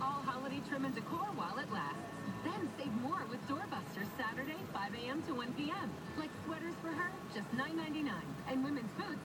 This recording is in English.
all holiday trim and decor while it lasts. Then save more with Doorbusters Saturday, 5 a.m. to 1 p.m. Like sweaters for her, just $9.99. And women's boots